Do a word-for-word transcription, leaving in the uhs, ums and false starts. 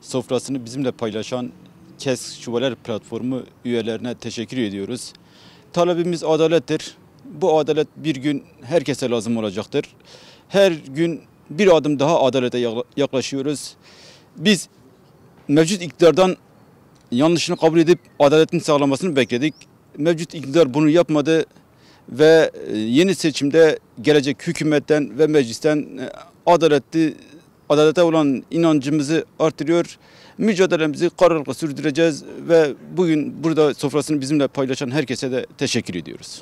sofrasını bizimle paylaşan KES Şubeler Platformu üyelerine teşekkür ediyoruz. Talebimiz adalettir. Bu adalet bir gün herkese lazım olacaktır. Her gün bir adım daha adalete yaklaşıyoruz. Biz mevcut iktidardan yanlışını kabul edip adaletin sağlamasını bekledik. Mevcut iktidar bunu yapmadı ve yeni seçimde gelecek hükümetten ve meclisten adaletli, adalete olan inancımızı artırıyor. Mücadelemizi kararlılıkla sürdüreceğiz ve bugün burada sofrasını bizimle paylaşan herkese de teşekkür ediyoruz.